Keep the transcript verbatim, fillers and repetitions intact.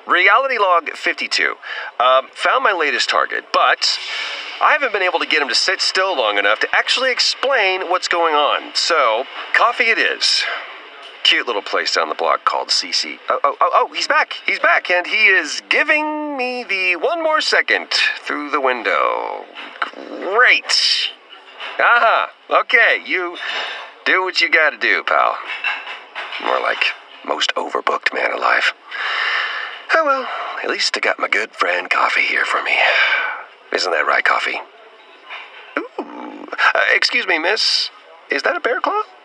Reality log fifty-two. Um, found my latest target, but I haven't been able to get him to sit still long enough to actually explain what's going on. So, coffee it is. Cute little place down the block called C C. Oh, oh, oh, oh, he's back. He's back, and he is giving me the one more second through the window. Great. Aha. Okay, you do what you gotta do, pal. More like most overbooked man alive. Oh well, at least I got my good friend Coffee here for me. Isn't that right, Coffee? Ooh. Uh, excuse me, miss. Is that a bear claw?